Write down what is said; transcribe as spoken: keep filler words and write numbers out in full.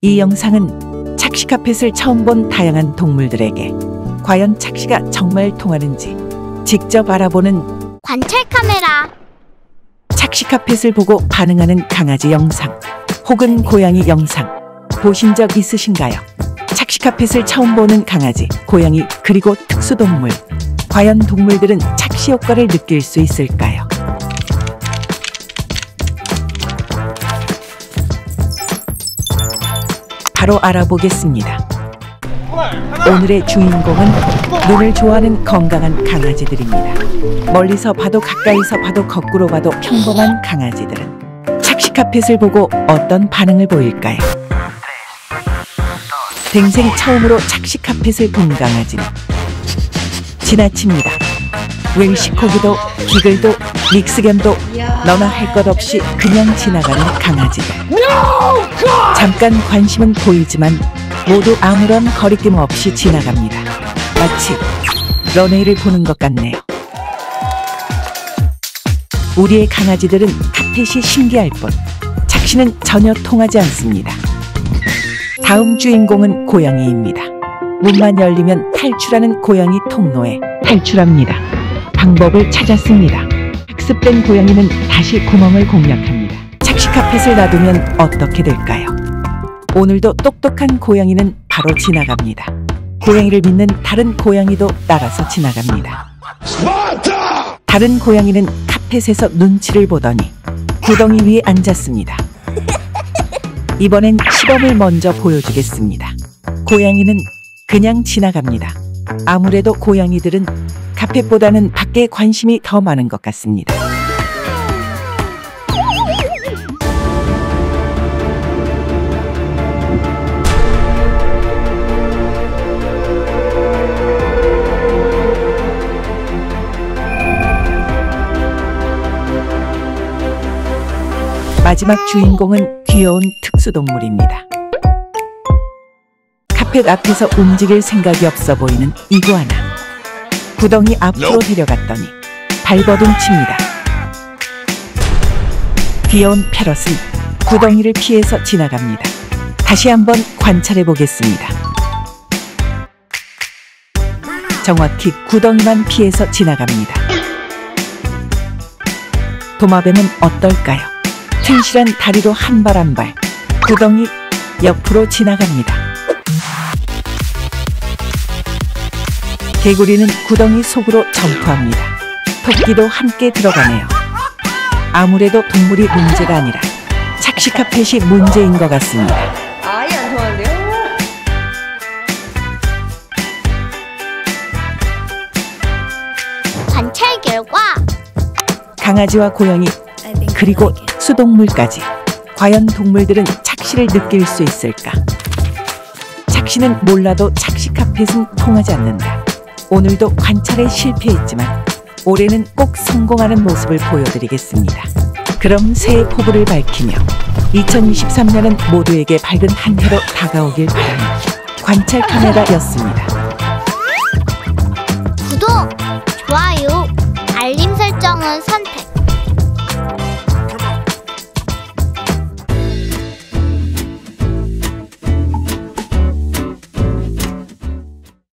이 영상은 착시 카펫을 처음 본 다양한 동물들에게 과연 착시가 정말 통하는지 직접 알아보는 관찰 카메라. 착시 카펫을 보고 반응하는 강아지 영상 혹은 고양이 영상 보신 적 있으신가요? 착시 카펫을 처음 보는 강아지, 고양이 그리고 특수동물, 과연 동물들은 착시 효과를 느낄 수 있을까요? 바로 알아보겠습니다. 오늘의 주인공은 눈을 좋아하는 건강한 강아지들입니다. 멀리서 봐도 가까이서 봐도 거꾸로 봐도 평범한 강아지들은 착시 카펫을 보고 어떤 반응을 보일까요? 댕생 처음으로 착시 카펫을 본 강아지는 지나칩니다. 웰시코기도 기글도 믹스견도 너나 할 것 없이 그냥 지나가는 강아지들. 잠깐 관심은 보이지만 모두 아무런 거리낌 없이 지나갑니다. 마치 런웨이를 보는 것 같네요. 우리의 강아지들은 카펫이 신기할 뿐 착시는 전혀 통하지 않습니다. 다음 주인공은 고양이입니다. 문만 열리면 탈출하는 고양이 통로에 탈출합니다. 방법을 찾았습니다. 학습된 고양이는 다시 구멍을 공략합니다. 착시 카펫을 놔두면 어떻게 될까요? 오늘도 똑똑한 고양이는 바로 지나갑니다. 고양이를 믿는 다른 고양이도 따라서 지나갑니다. 다른 고양이는 카펫에서 눈치를 보더니 구덩이 위에 앉았습니다. 이번엔 시범을 먼저 보여주겠습니다. 고양이는 그냥 지나갑니다. 아무래도 고양이들은 카펫보다는 밖에 관심이 더 많은 것 같습니다. 마지막 주인공은 귀여운 특수동물입니다. 카펫 앞에서 움직일 생각이 없어 보이는 이구아나. 구덩이 앞으로 데려갔더니 발버둥 칩니다. 귀여운 패럿은 구덩이를 피해서 지나갑니다. 다시 한번 관찰해 보겠습니다. 정확히 구덩이만 피해서 지나갑니다. 도마뱀은 어떨까요? 튼실한 다리로 한 발 한 발 구덩이 옆으로 지나갑니다. 개구리는 구덩이 속으로 점프합니다. 토끼도 함께 들어가네요. 아무래도 동물이 문제가 아니라 착시 카펫이 문제인 것 같습니다. 아예 안 통하는데요? 관찰 결과 강아지와 고양이 그리고 수동물까지 과연 동물들은 착시를 느낄 수 있을까? 착시는 몰라도 착시 카펫은 통하지 않는다. 오늘도 관찰에 실패했지만 올해는 꼭 성공하는 모습을 보여드리겠습니다. 그럼 새해 포부를 밝히며 이천이십삼 년은 모두에게 밝은 한 해로 다가오길 바라며 관찰 카메라였습니다. 구독, 좋아요, 알림 설정은 선